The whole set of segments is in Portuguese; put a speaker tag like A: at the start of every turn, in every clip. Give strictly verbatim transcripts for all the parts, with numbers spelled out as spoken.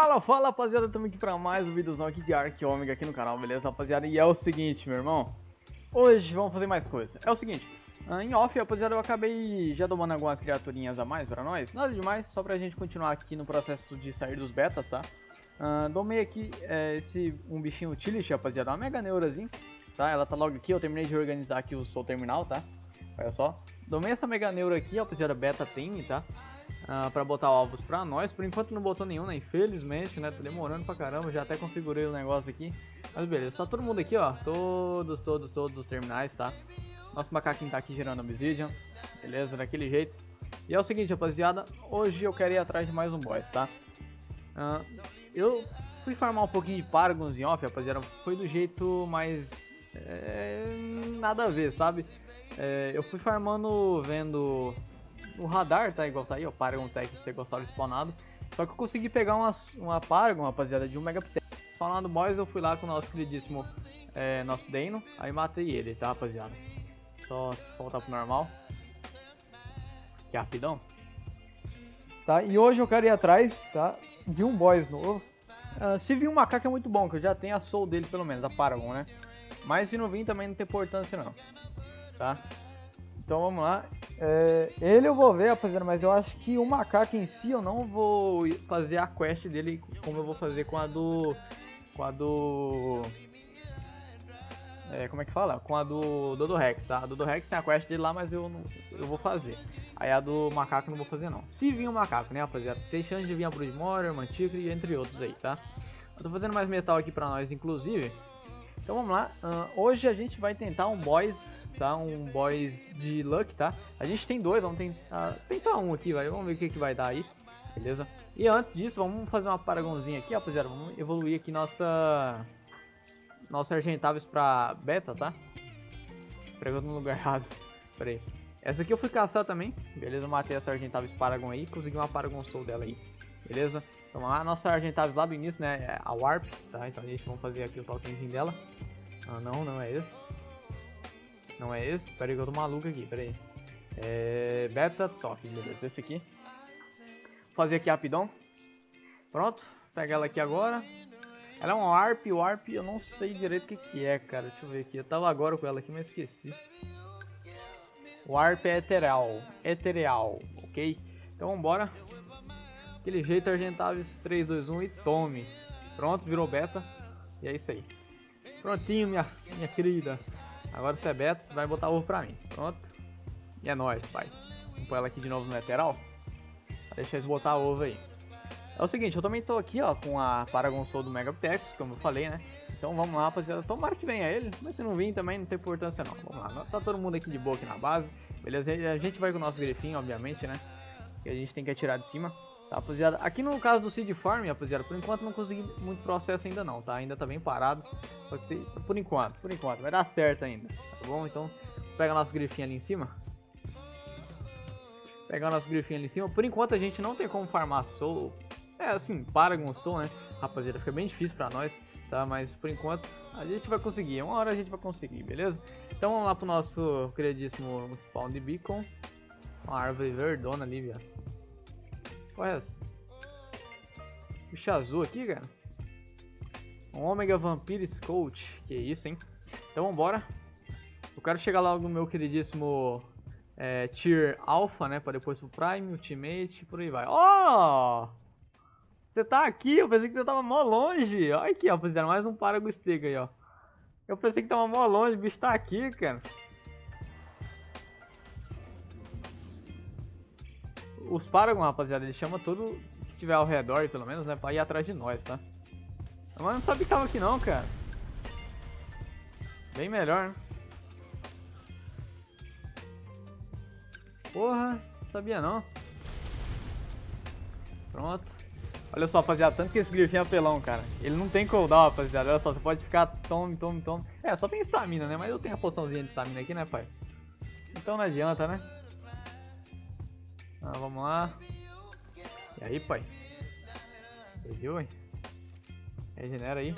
A: Fala, fala rapaziada, estamos aqui para mais um videozão aqui de Ark Ômega aqui no canal, beleza rapaziada? E é o seguinte, meu irmão, hoje vamos fazer mais coisa. É o seguinte, em off, rapaziada, eu acabei já domando algumas criaturinhas a mais para nós, nada demais, só pra gente continuar aqui no processo de sair dos betas, tá? Uh, domei aqui é, esse, um bichinho utility, rapaziada, uma mega neurazinha, tá? Ela tá logo aqui, eu terminei de organizar aqui o Soul Terminal, tá? Olha só, domei essa mega neura aqui, rapaziada, beta tem, tá? Uh, pra botar ovos pra nós, por enquanto não botou nenhum, né? Infelizmente, né? Tá demorando pra caramba, já até configurei o negócio aqui. Mas beleza, tá todo mundo aqui, ó. Todos, todos, todos os terminais, tá? Nosso macaquinho tá aqui gerando obsidian. Beleza, daquele jeito. E é o seguinte, rapaziada, hoje eu quero ir atrás de mais um boss, tá? Uh, eu fui farmar um pouquinho de Paragons em off, rapaziada. Foi do jeito mais... É, nada a ver, sabe? É, eu fui farmando vendo... o radar, tá? Igual tá aí, ó, Paragon Tech Stegossauro spawnado. Só que eu consegui pegar uma, uma Paragon, rapaziada, de um Megapithecus. Spawnado boss, eu fui lá com o nosso queridíssimo, é, nosso Dano. Aí matei ele, tá, rapaziada? Só se voltar pro normal. Que é rapidão. Tá, e hoje eu quero ir atrás, tá? De um boss novo. Uh, se vir um macaco é muito bom, que eu já tenho a soul dele pelo menos, a Paragon, né? Mas se não vir também não tem importância não. Tá? Então vamos lá, é, ele eu vou ver, rapaziada, mas eu acho que o macaco em si eu não vou fazer a quest dele como eu vou fazer com a do... Com a do... É, como é que fala? Com a do Dodo Rex, tá? A Dodo Rex tem a quest dele lá, mas eu, não, eu vou fazer. Aí a do macaco eu não vou fazer não. Se vir um macaco, né, rapaziada? Tem chance de vir a Broodmother, Manticre, entre outros aí, tá? Eu tô fazendo mais metal aqui pra nós, inclusive. Então vamos lá, uh, hoje a gente vai tentar um boss, tá? Um boss de luck, tá? A gente tem dois, vamos tentar, tentar um aqui, vai. Vamos ver o que, que vai dar aí, beleza? E antes disso, vamos fazer uma Paragonzinha aqui, rapaziada. Vamos evoluir aqui nossa... Nossa Argentavis pra beta, tá? Pregou no lugar errado, pera aí. Essa aqui eu fui caçar também, beleza? Eu matei essa Argentavis Paragon aí, consegui uma Paragon Soul dela aí, beleza? Então vamos lá, nossa Argentavis lá do início, né, é a Warp, tá? Então a gente vai fazer aqui o tokenzinho dela. Ah, não, não é esse. Não é esse, espera aí que eu tô maluco aqui, pera aí. É... Beta Token, beleza, esse aqui. Vou fazer aqui rapidão. Pronto, pega ela aqui agora. Ela é um Warp, Warp eu não sei direito o que que é, cara, deixa eu ver aqui. Eu tava agora com ela aqui, mas esqueci. Warp é etereal, etereal, ok? Então vambora. Aquele jeito, Argentavis, três, dois, um e tome. Pronto, virou beta. E é isso aí. Prontinho, minha, minha querida. Agora você é beta, você vai botar ovo pra mim. Pronto. E é nóis, pai. Vamos pôr ela aqui de novo no lateral. Deixa eles botar ovo aí. É o seguinte, eu também tô aqui, ó, com a Paragon Soul do Megapithecus, como eu falei, né? Então vamos lá, rapaziada. Tomara que venha ele, mas se não vir também não tem importância não. Vamos lá, tá todo mundo aqui de boa aqui na base. Beleza? A gente vai com o nosso grifinho, obviamente, né? Que a gente tem que atirar de cima. Tá, rapaziada, aqui no caso do Seed Farm, rapaziada, por enquanto não consegui muito processo ainda não, tá? Ainda tá bem parado, por enquanto, por enquanto, vai dar certo ainda, tá bom? Então, pega nosso grifinho ali em cima. Pegar o nosso grifinho ali em cima, por enquanto a gente não tem como farmar Soul, é assim, Paragon Soul, né? Rapaziada, fica bem difícil pra nós, tá? Mas por enquanto a gente vai conseguir, uma hora a gente vai conseguir, beleza? Então vamos lá pro nosso queridíssimo Spawn de Beacon, uma árvore verdona ali, viado. Qual é essa? Bicho azul aqui, cara. Um Omega Vampire Scout. Que isso, hein? Então vambora. Eu quero chegar logo no meu queridíssimo é, Tier Alpha, né? Pra depois pro Prime, Ultimate, por aí vai. Ó! Oh! Você tá aqui? Eu pensei que você tava mó longe. Olha aqui, ó. Fizeram mais um Paragon Stego aí, ó. Eu pensei que tava mó longe. O bicho tá aqui, cara. Os Paragon, rapaziada, ele chama tudo que tiver ao redor, pelo menos, né, pra ir atrás de nós, tá? Mas não sabia que tava aqui não, cara. Bem melhor, né? Porra, não sabia não. Pronto. Olha só, rapaziada, tanto que esse grifinho é apelão, cara. Ele não tem cooldown, rapaziada, olha só, você pode ficar tome, tome, tome. É, só tem estamina, né, mas eu tenho a poçãozinha de estamina aqui, né, pai? Então não adianta, né? Ah, vamos lá. E aí, pai? Viu, hein? Regenera aí.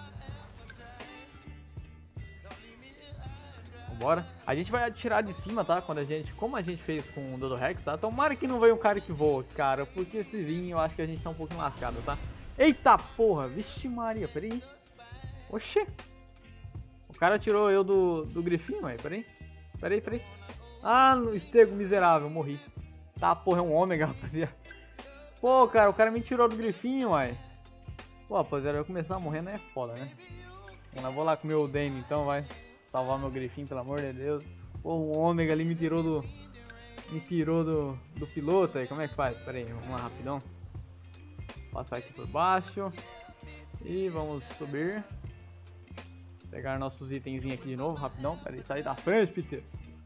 A: Vambora. A gente vai atirar de cima, tá? Quando a gente, como a gente fez com o Dodo Rex, tá? Tomara que não venha um cara que voa, cara. Porque se vir, eu acho que a gente tá um pouquinho lascado, tá? Eita porra, vixe Maria, peraí. Oxê. O cara tirou eu do, do grifinho, ué, peraí. Peraí, peraí. Ah, no estego miserável, morri. Tá, porra, é um ômega, rapaziada. Pô, cara, o cara me tirou do grifinho, uai. Pô, rapaziada, eu começar morrendo é foda, né? Eu vou lá com o meu Dame, então, vai. Salvar meu grifinho, pelo amor de Deus. Pô, o ômega ali me tirou do... Me tirou do, do piloto aí. Como é que faz? Pera aí, vamos lá, rapidão. Passar aqui por baixo. E vamos subir. Pegar nossos itenzinhos aqui de novo, rapidão. Pera aí, sair da frente, Peter.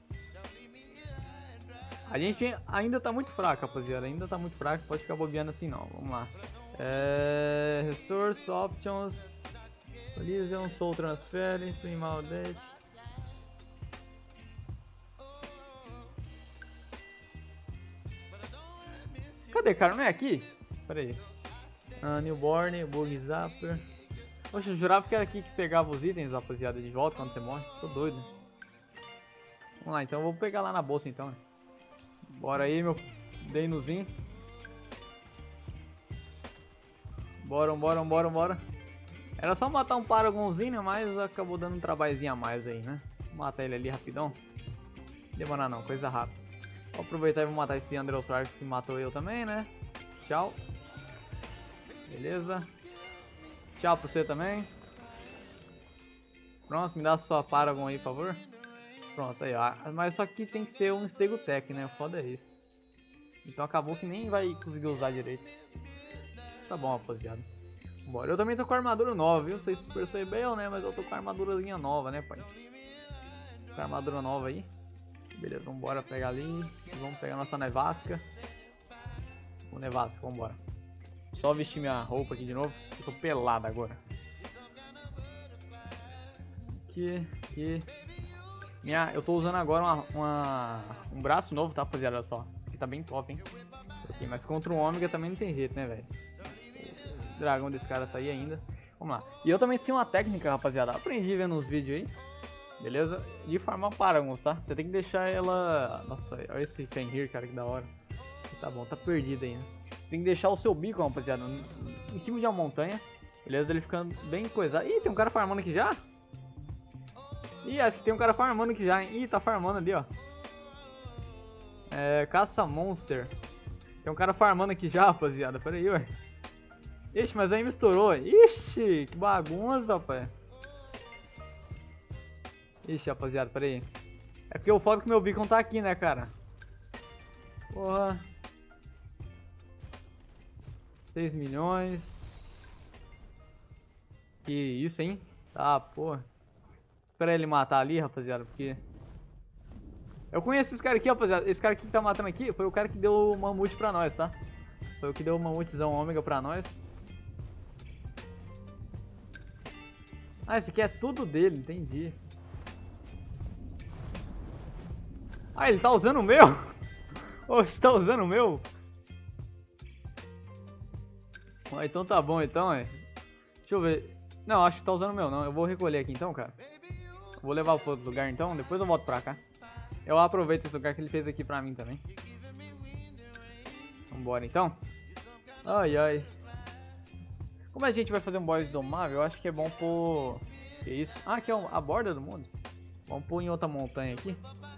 A: A gente ainda tá muito fraco, rapaziada. Ainda tá muito fraco, pode ficar bobeando assim não. Vamos lá. É... Resource Options. Collision, Soul Transfer, Primal Death. Cadê, cara? Não é aqui? Pera aí. Ah, Newborn, Bug Zapper. Poxa, eu jurava que era aqui que pegava os itens, rapaziada, de volta quando você morre. Tô doido. Vamos lá, então eu vou pegar lá na bolsa então. Né? Bora aí, meu Deinozinho. Bora, bora, bora, bora. Era só matar um Paragonzinho, né? Mas acabou dando um trabalhozinho a mais aí, né? Vou matar ele ali rapidão. Demorar não, coisa rápida. Vou aproveitar e vou matar esse Andreosarx que matou eu também, né? Tchau. Beleza. Tchau pra você também. Pronto, me dá sua Paragon aí, por favor. Pronto, aí, ó. Mas só que tem que ser um Stego Tech, né? O foda é isso. Então acabou que nem vai conseguir usar direito. Tá bom, rapaziada. Bora. Eu também tô com a armadura nova, viu? Não sei se percebeu, né? Mas eu tô com a armadurazinha nova, né, pai? Com a armadura nova aí. Beleza, vambora pegar ali. E vamos pegar nossa nevasca. O nevasca, vambora. Só vestir minha roupa aqui de novo. Eu tô pelado agora. Aqui, aqui. Minha, eu tô usando agora uma, uma, um braço novo, tá, rapaziada? Olha só. Esse aqui tá bem top, hein? Aqui, mas contra o ômega também não tem jeito, né, velho? O dragão desse cara tá aí ainda. Vamos lá. E eu também sei uma técnica, rapaziada. Aprendi vendo uns vídeos aí. Beleza? De farmar Paragons, tá? Você tem que deixar ela... Nossa, olha esse Fenrir, cara, que da hora. Tá bom, tá perdido aí, né? Tem que deixar o seu bico, rapaziada, em cima de uma montanha. Beleza? Ele ficando bem coisado. Ih, tem um cara farmando aqui já? Ih, acho que tem um cara farmando aqui já, hein? Ih, tá farmando ali, ó. É... Caça Monster. Tem um cara farmando aqui já, rapaziada. Pera aí, ué. Ixi, mas aí misturou. Ixi, que bagunça, rapaz. Ixi, rapaziada, pera aí. É porque o foda que meu beacon tá aqui, né, cara? Porra. seis milhões. Que isso, hein? Tá, porra. Espera ele matar ali, rapaziada, porque... Eu conheço esse cara aqui, rapaziada. Esse cara aqui que tá matando aqui foi o cara que deu o mamute pra nós, tá? Foi o que deu o mamutezão ômega pra nós. Ah, esse aqui é tudo dele, entendi. Ah, ele tá usando o meu? Ô, você tá usando o meu? Ah, então tá bom, então, é. Deixa eu ver. Não, acho que tá usando o meu, não. Eu vou recolher aqui, então, cara. Vou levar pro outro lugar, então. Depois eu volto pra cá. Eu aproveito esse lugar que ele fez aqui pra mim também. Vambora, então. Ai, ai. Como a gente vai fazer um boss domável, eu acho que é bom pôr... Que isso? Ah, aqui é a borda do mundo. Vamos pôr em outra montanha aqui.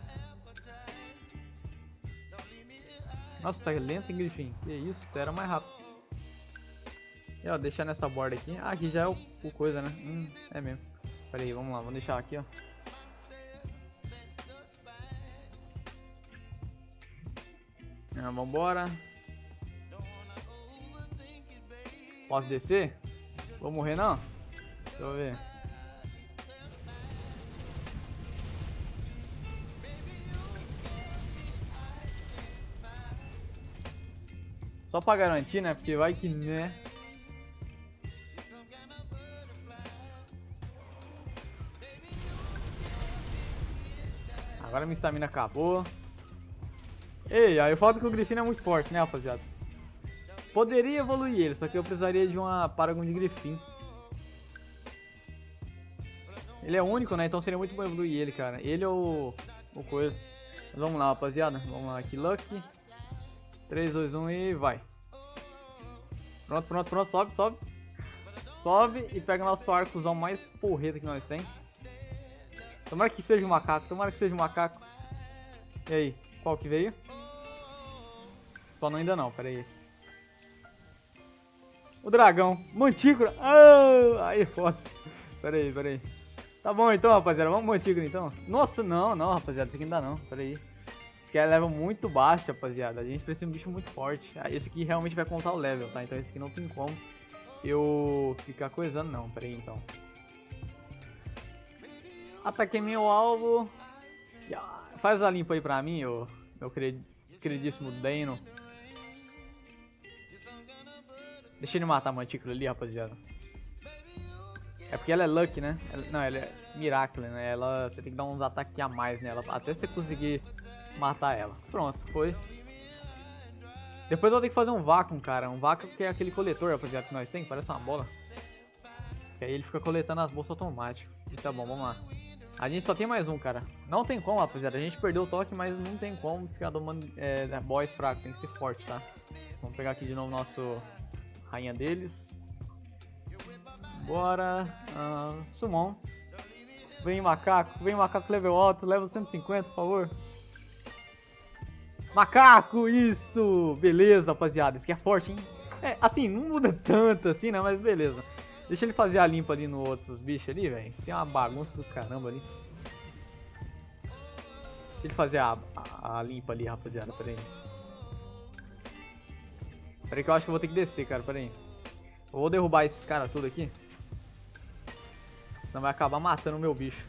A: Nossa, tá lento, hein, Grifinho? Que isso, era mais rápido. E ó, deixar nessa borda aqui. Ah, aqui já é o, o coisa, né? Hum, é mesmo. Pera aí, vamos lá, vamos deixar aqui, ó. Ah, vambora. Posso descer? Vou morrer não? Deixa eu ver. Só pra garantir, né? Porque vai que, né? Agora minha estamina acabou. Ei, aí eu falo que o Grifinho é muito forte, né, rapaziada? Poderia evoluir ele, só que eu precisaria de uma Paragon de Grifinho. Ele é único, né? Então seria muito bom evoluir ele, cara. Ele é o... o coisa. Mas vamos lá, rapaziada. Vamos lá aqui, Lucky. três, dois, um e vai. Pronto, pronto, pronto. Sobe, sobe. Sobe e pega nosso arcozão mais porreta que nós tem. Tomara que seja um macaco, tomara que seja um macaco. E aí, qual que veio? Só não ainda não, pera aí. O dragão, Mantícora. Ah, aí, foda. Pera aí, pera aí. Tá bom então, rapaziada, vamos Mantícora então. Nossa, não, não, rapaziada, isso aqui não dá não, pera aí. Esse aqui é level muito baixo, rapaziada. A gente precisa de um bicho muito forte. Ah, esse aqui realmente vai contar o level, tá? Então esse aqui não tem como eu ficar coisando não, pera aí então. Ataquei meu alvo. Faz a limpa aí pra mim, ô, meu queridíssimo Dano. Deixa ele matar a Mantícora ali, rapaziada. É porque ela é Lucky, né? Ela, não, ela é Miracle, né? Ela, você tem que dar uns ataques a mais nela até você conseguir matar ela. Pronto, foi. Depois eu vou ter que fazer um vácuo, cara. Um vácuo que é aquele coletor, rapaziada, que nós tem. Parece uma bola. Que aí ele fica coletando as bolsas automáticas. E tá bom, vamos lá. A gente só tem mais um, cara. Não tem como, rapaziada. A gente perdeu o toque, mas não tem como ficar domando é, boys fracos. Tem que ser forte, tá? Vamos pegar aqui de novo nosso rainha deles. Bora. Uh, Summon. Vem macaco. Vem macaco level alto. Level cento e cinquenta, por favor. Macaco, isso! Beleza, rapaziada. Esse aqui é forte, hein? É, assim, não muda tanto assim, né? Mas beleza. Deixa ele fazer a limpa ali no outros bichos ali, velho. Tem uma bagunça do caramba ali. Deixa ele fazer a, a, a limpa ali, rapaziada. Pera aí. Pera aí que eu acho que eu vou ter que descer, cara. Pera aí. Eu vou derrubar esses caras tudo aqui. Senão vai acabar matando o meu bicho.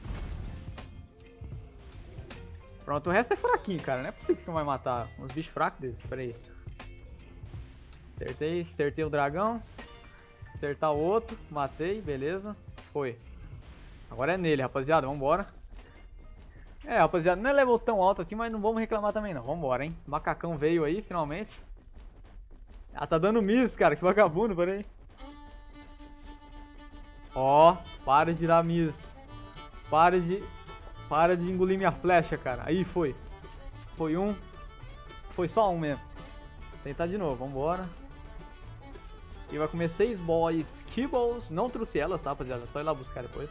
A: Pronto, o resto é fraquinho, cara. Não é possível que não vai matar uns bichos fracos desses. Pera aí. Acertei, acertei o dragão. Acertar o outro, matei, beleza. Foi. Agora é nele, rapaziada, vambora. É, rapaziada, não é level tão alto assim, mas não vamos reclamar também não. Vambora, hein. O macacão veio aí, finalmente. Ah, tá dando miss, cara, que vagabundo, peraí. Ó, para de dar miss. Para de... Para de engolir minha flecha, cara. Aí, foi. Foi um. Foi só um mesmo. Tentar de novo, vambora. E vai comer seis boys kibbles. Não trouxe elas, tá, rapaziada? É só ir lá buscar depois.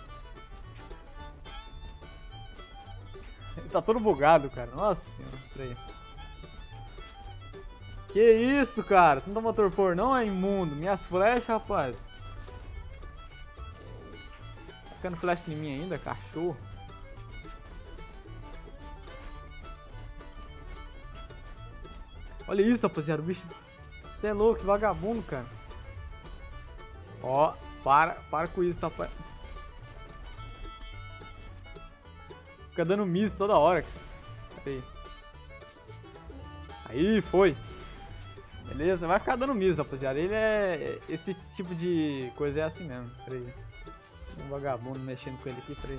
A: Ele tá todo bugado, cara. Nossa senhora. Peraí. Que isso, cara? Você não toma torpor, não? É imundo. Minhas flechas, rapaz. Tá ficando flecha em mim ainda, cachorro. Olha isso, rapaziada. O bicho. Você é louco, que vagabundo, cara. Ó, para, para com isso, rapaz. Fica dando miss toda hora, cara. Aí. Aí, foi. Beleza, vai ficar dando miss, rapaziada. Ele é... Esse tipo de coisa é assim mesmo. Peraí. Tem um vagabundo mexendo com ele aqui, peraí.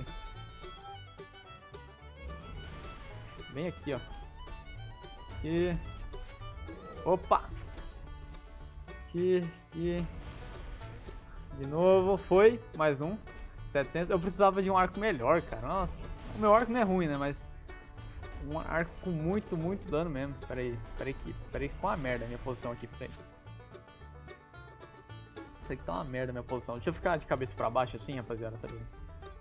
A: Vem aqui, ó. Aqui. Opa! Aqui, aqui. De novo, foi, mais um, setecentos, eu precisava de um arco melhor, cara, nossa, o meu arco não é ruim, né, mas um arco com muito, muito dano mesmo, pera aí, pera aí, que, pera aí que ficou uma merda a minha posição aqui, pera aí. Isso aqui tá uma merda a minha posição, deixa eu ficar de cabeça pra baixo assim, rapaziada, pera aí.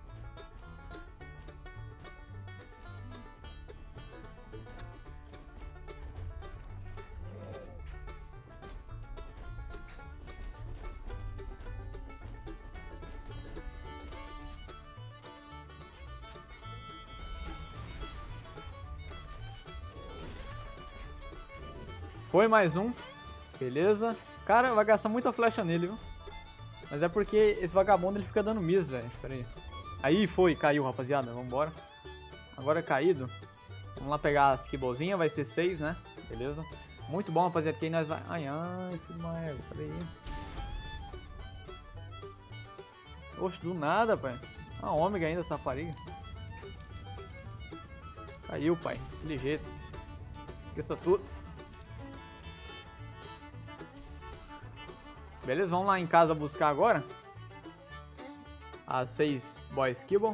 A: Foi mais um, beleza. Cara, vai gastar muita flecha nele, viu? Mas é porque esse vagabundo ele fica dando miss, velho. Pera aí. Aí foi, caiu, rapaziada. Vambora. Agora é caído. Vamos lá pegar as kibolzinhas, vai ser seis, né? Beleza. Muito bom, rapaziada. Que aí nós vai. Ai, ai, que merda. Pera aí. Oxe, do nada, pai. Uma ômega ainda, essa rapariga. Caiu, pai. Daquele jeito. Esqueça tudo. Beleza, vamos lá em casa buscar agora as seis boys kibble.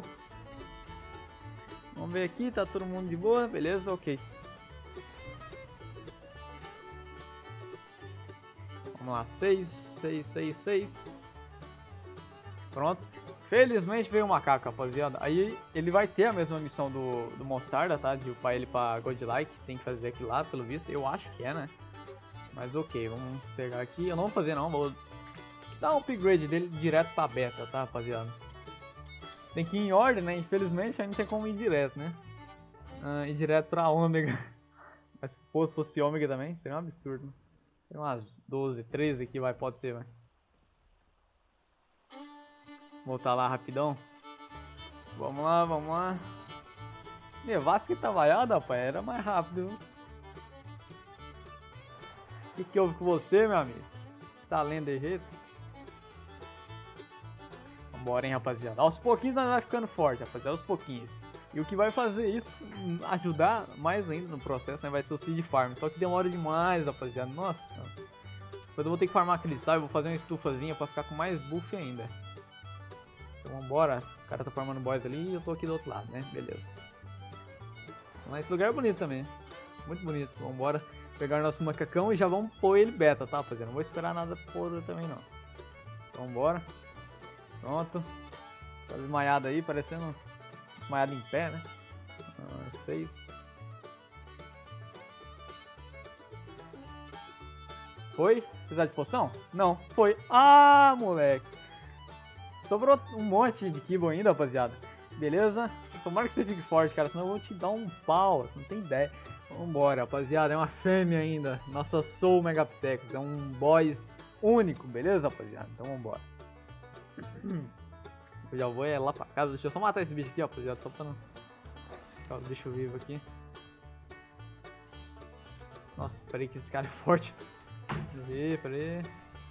A: Vamos ver aqui, tá todo mundo de boa, beleza, ok. Vamos lá, seis, seis, seis, seis. Pronto. Felizmente veio o macaco, rapaziada. Aí ele vai ter a mesma missão do, do Mostarda, tá? De upar ele pra Godlike. Tem que fazer aqui lá, pelo visto. Eu acho que é, né? Mas ok, vamos pegar aqui. Eu não vou fazer não, vou dar um upgrade dele direto pra beta, tá, rapaziada? Tem que ir em ordem, né? Infelizmente aí não tem como ir direto, né? Ah, ir direto pra ômega. Mas pô, se fosse ômega também, seria um absurdo. Tem umas doze, treze aqui, vai, pode ser, vai. Voltar lá rapidão. Vamos lá, vamos lá. Nevasca que tá vaiado, rapaz, era mais rápido. O que, que houve com você, meu amigo? Você tá lendo de jeito? Vambora, hein, rapaziada. Aos pouquinhos nós vamos ficando forte, rapaziada, aos pouquinhos. E o que vai fazer isso, ajudar mais ainda no processo, né, vai ser o Seed Farm. Só que demora demais, rapaziada. Nossa. Depois eu vou ter que farmar cristal e vou fazer uma estufazinha pra ficar com mais buff ainda. Então vambora. O cara tá farmando boys ali e eu tô aqui do outro lado, né? Beleza. Mas esse lugar é bonito também. Muito bonito. Vambora pegar o nosso macacão e já vamos pôr ele beta, tá, rapaziada? Não vou esperar nada podre também, não. Então vambora. Pronto. Tá desmaiado aí, parecendo desmaiado em pé, né? Ah, seis. Foi? Precisar de poção? Não, foi. Ah, moleque. Sobrou um monte de Kibo ainda, rapaziada. Beleza? Tomara que você fique forte, cara, senão eu vou te dar um pau. Não tem ideia. Vambora, rapaziada. É uma fêmea ainda. Nossa Soul Megapithecus. É um boss único, beleza, rapaziada? Então vambora. Eu já vou é lá pra casa. Deixa eu só matar esse bicho aqui, rapaziada. Só pra não ficar o bicho vivo aqui. Nossa, peraí que esse cara é forte. Peraí, peraí.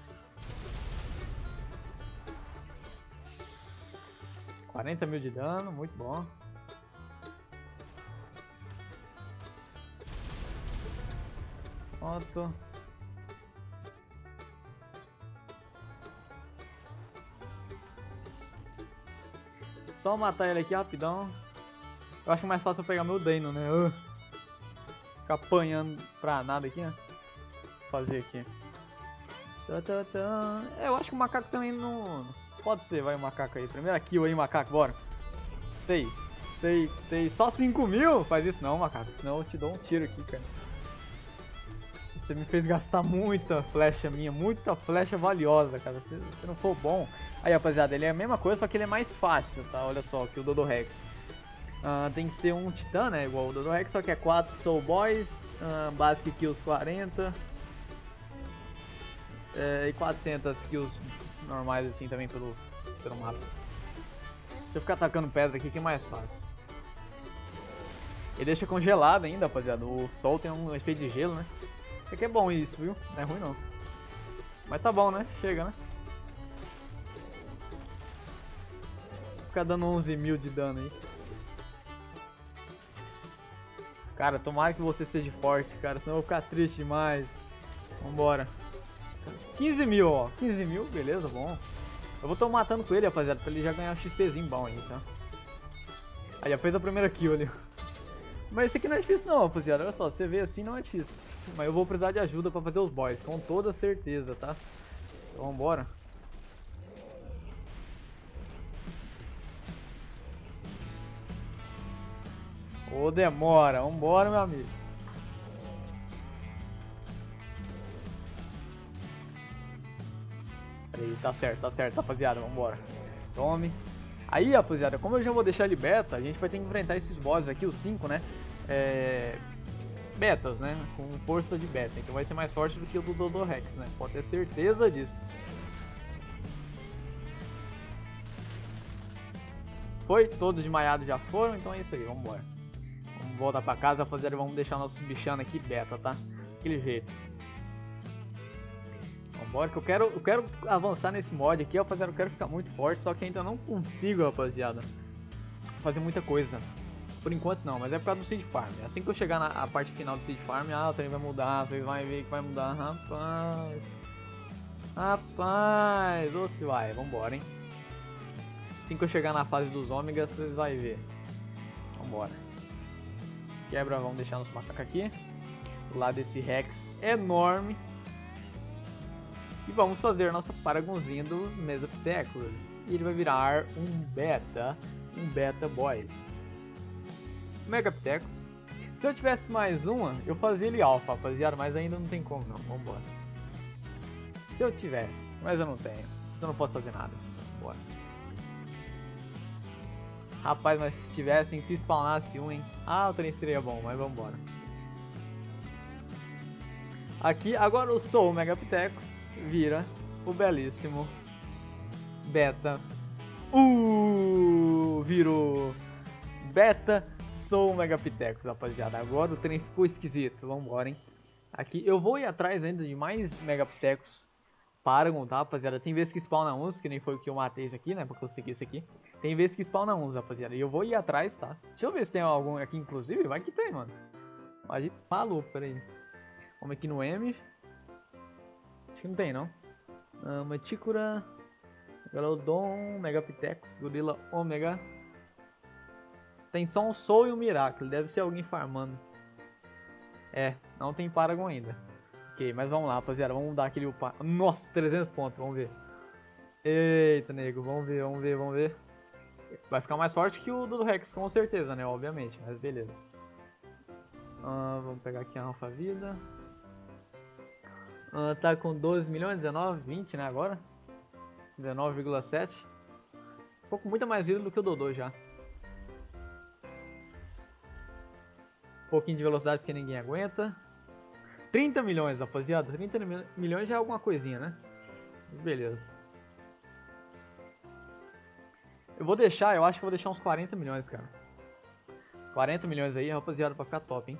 A: quarenta mil de dano, muito bom. Pronto. Só matar ele aqui rapidão. Eu acho mais fácil eu pegar meu Dano, né? Uh, ficar apanhando pra nada aqui, né? Vou fazer aqui. É, eu acho que o macaco também não... Pode ser, vai o macaco aí. Primeira kill aí, macaco, bora. Tem, tem, tem. Só cinco mil? Faz isso não, macaco. Senão eu te dou um tiro aqui, cara. Você me fez gastar muita flecha minha. Muita flecha valiosa, cara. Se, se não for bom... Aí, rapaziada, ele é a mesma coisa, só que ele é mais fácil, tá? Olha só, que o Dodorex. Uh, tem que ser um titã, né? Igual o Dodorex, só que é quatro Soul Boys. Uh, basic kills quarenta. É, e quatrocentas kills normais assim também pelo, pelo mapa. Deixa eu ficar atacando pedra aqui que é mais fácil. Ele deixa congelado ainda, rapaziada. O sol tem um efeito de gelo, né? Isso aqui é bom isso, viu? Não é ruim não. Mas tá bom, né? Chega, né? Vou ficar dando onze mil de dano aí. Cara, tomara que você seja forte, cara. Senão eu vou ficar triste demais. Vambora. quinze mil, ó. quinze mil, beleza, bom. Eu vou estar matando com ele, rapaziada, pra ele já ganhar um XPzinho bom aí, tá? Aí, já fez a primeira kill ali. Mas esse aqui não é difícil não, rapaziada. Olha só, você vê assim não é difícil. Mas eu vou precisar de ajuda pra fazer os boys, com toda certeza, tá? Então vambora. Ô, demora. Vambora, meu amigo. Aí, tá certo, tá certo, rapaziada, vambora. Tome. Aí, rapaziada, como eu já vou deixar ele beta, a gente vai ter que enfrentar esses bosses aqui, os cinco, né? É... Betas, né? Com força de beta, então vai ser mais forte do que o do Dodorex, né? Pode ter certeza disso. Foi, todos desmaiados já foram, então é isso aí, vambora. Vamos voltar pra casa, rapaziada, vamos deixar nosso bichano aqui beta, tá? Daquele jeito. Vambora, que eu quero, eu quero avançar nesse mod aqui, rapaziada, eu quero ficar muito forte, só que ainda não consigo, rapaziada, fazer muita coisa. Por enquanto não, mas é por causa do Seed Farm. Assim que eu chegar na a parte final do Seed Farm, ah, o trem vai mudar, vocês vão ver que vai mudar, rapaz. Rapaz, ou se vai, vambora, hein. Assim que eu chegar na fase dos ômegas, vocês vão ver. Vambora. Quebra, vamos deixar nosso macaco aqui. Do lado desse Rex enorme. E vamos fazer nossa Paragonzinha do Mesopithecus. E ele vai virar um Beta, um Beta Boys. Megapithecus. Se eu tivesse mais uma, eu fazia ele Alpha, rapaziada, mas ainda não tem como não, vambora. Se eu tivesse, mas eu não tenho, então não posso fazer nada, bora. Rapaz, mas se tivessem, se spawnasse um, hein? Ah, o trem seria bom, mas vambora. Aqui, agora eu sou o Megapithecus, vira o belíssimo Beta. Uh, virou Beta, sou o Megapithecus, rapaziada. Agora o trem ficou esquisito, vambora, hein? Aqui, eu vou ir atrás ainda de mais Megapithecus Paragon, tá, rapaziada? Tem vezes que spawna uns, que nem foi o que eu matei esse aqui, né, pra conseguir esse aqui. Tem vezes que spawna uns, rapaziada, e eu vou ir atrás, tá? Deixa eu ver se tem algum aqui, inclusive, vai que tem, mano. A gente tá maluco, peraí. Vamos aqui no M. Acho que não tem, não. Uh, Mantícora, Megalodon, Megapithecus, Gorila Ômega. Tem só um Soul e um Miracle, deve ser alguém farmando. É, não tem Paragon ainda. Ok, mas vamos lá, rapaziada, vamos dar aquele upa. Nossa, trezentos pontos, vamos ver. Eita, nego, vamos ver, vamos ver, vamos ver. Vai ficar mais forte que o do Rex, com certeza, né, obviamente, mas beleza. Uh, vamos pegar aqui a Alpha Vida. Uh, tá com doze milhões, dezenove, vinte, né, agora. dezenove vírgula sete. Um pouco, muita mais vida do que o Dodô já. Um pouquinho de velocidade porque ninguém aguenta. trinta milhões, rapaziada. trinta milhões já é alguma coisinha, né? Beleza. Eu vou deixar, eu acho que eu vou deixar uns quarenta milhões, cara. quarenta milhões aí, rapaziada, pra ficar top, hein?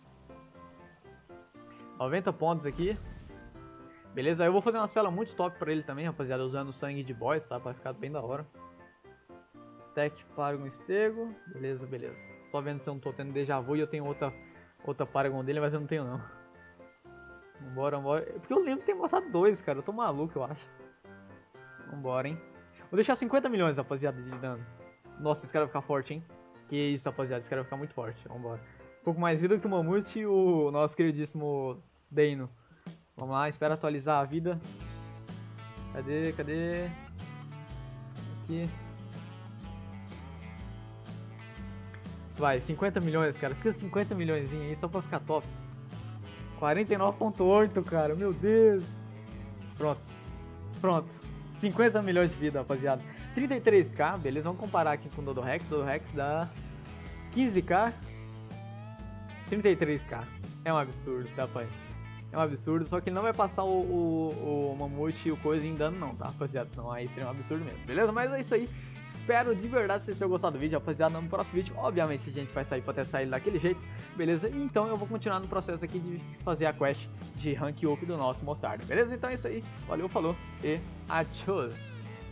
A: noventa pontos aqui. Beleza, aí eu vou fazer uma cela muito top pra ele também, rapaziada, usando sangue de boys, tá? Pra ficar bem da hora. Tech Paragon Stego. Beleza, beleza. Só vendo se eu não tô tendo déjà vu e eu tenho outra, outra Paragon dele, mas eu não tenho não. Vambora, vambora. Porque eu lembro de ter matado dois, cara. Eu tô maluco, eu acho. Vambora, hein. Vou deixar cinquenta milhões, rapaziada, de dano. Nossa, esse cara vai ficar forte, hein. Que isso, rapaziada. Esse cara vai ficar muito forte. Vambora. Um pouco mais vida que o Mamute e o nosso queridíssimo Deino. Vamos lá, espera atualizar a vida. Cadê, cadê? Aqui. Vai, cinquenta milhões, cara. Fica cinquenta milhões aí só pra ficar top. quarenta e nove ponto oito, cara, meu Deus. Pronto, pronto, cinquenta milhões de vida, rapaziada. Trinta e três k, beleza, vamos comparar aqui com o Dodorex. Dodorex dá quinze k. Trinta e três k, é um absurdo, tá, pai? É um absurdo, só que ele não vai passar o, o, o Mamute e o coisa em dano não, tá, rapaziada? Senão aí seria um absurdo mesmo, beleza? Mas é isso aí. Espero de verdade que vocês tenham gostado do vídeo, rapaziada. No próximo vídeo, obviamente, a gente vai sair pra ter saído daquele jeito, beleza? Então eu vou continuar no processo aqui de fazer a quest de rank up do nosso Mostarda, beleza? Então é isso aí, valeu, falou e adiós!